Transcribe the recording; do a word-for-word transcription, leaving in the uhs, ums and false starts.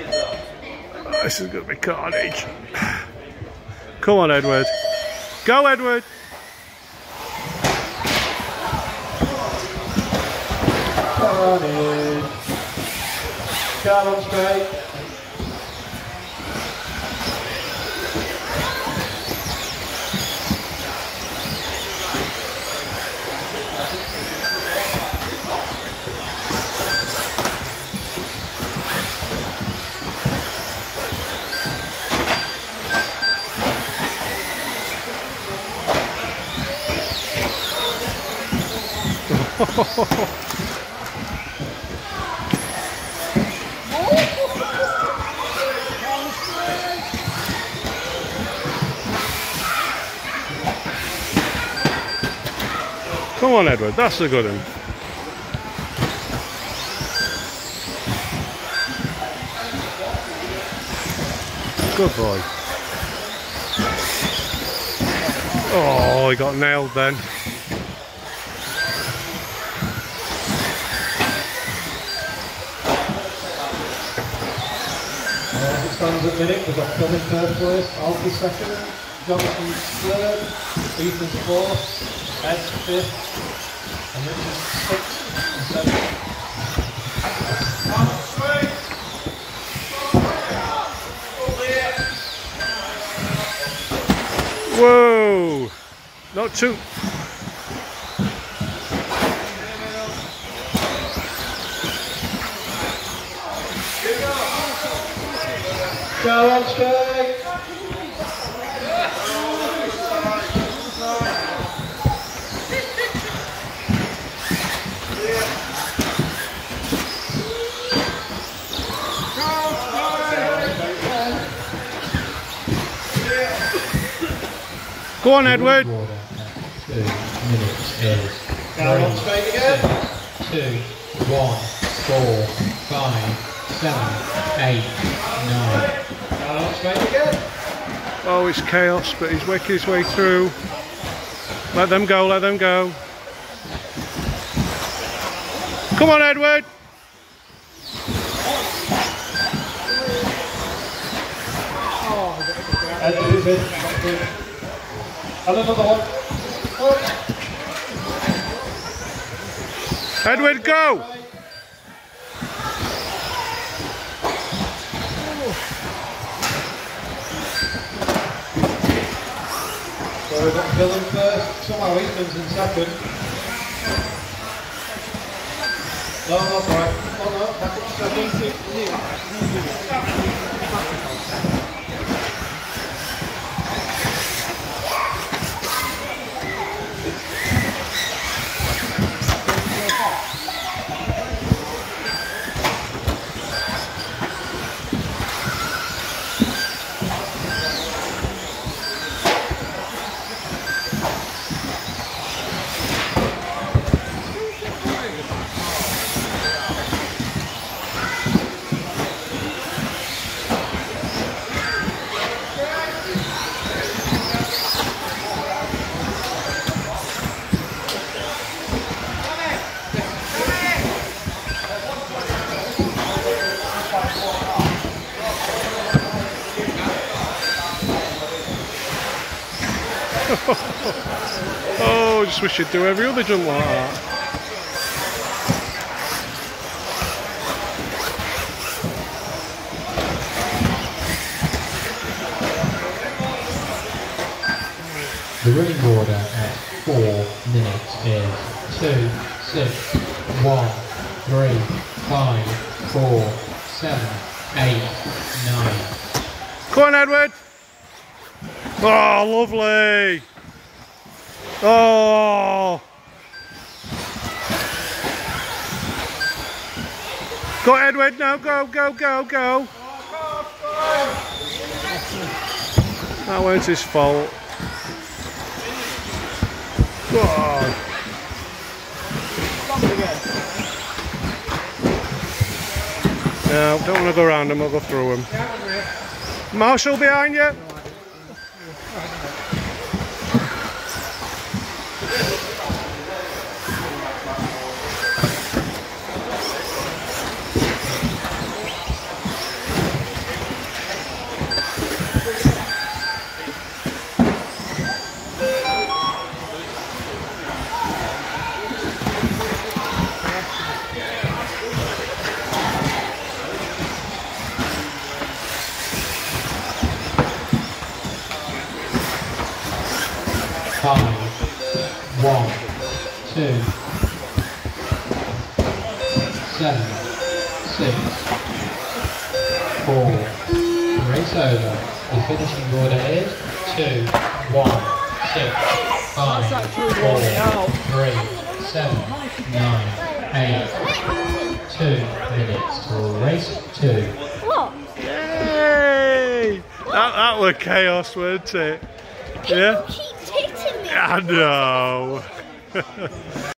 Oh, this is going to be carnage. Come on, Edward. Go, Edward. Come on in. Come on straight. Come on, Edward, that's a good one. Good boy. Oh, he got nailed then. Stands at minute, we've got Phil in third place, Alfie second, Jonathan third, Ethan's fourth, Ed's fifth, and Richard's sixth and seventh. Whoa! Not too. Go on straight. Go on, Edward. Two minutes is. Go on straight again. Two, one, four, five, seven, eight, nine. Go on straight again. Oh, it's chaos, but he's working his way through. Let them go, let them go. Come on, Edward. Edward is in. And another one. Edward, go! So we've got Phil in first, somehow Ethan's in second. No, not right. Oh no, back up second. Oh, I just wish you'd do every other jump like that. The running order at four minutes is two, six, one, three, five, four, seven, eight, nine. Come on, Edward. Oh, lovely. Oh. Go, Edward. No, go, go, go, go. That wasn't his fault. God. No, don't want to go around him, we'll go through him. Marshall behind you. seven, six, four. Race over. The finishing order is two, one, six, five, four, three, seven, nine, eight. Two minutes for race two. What? Yay! That, that was chaos, wasn't it? People Yeah? keep hitting me. I know.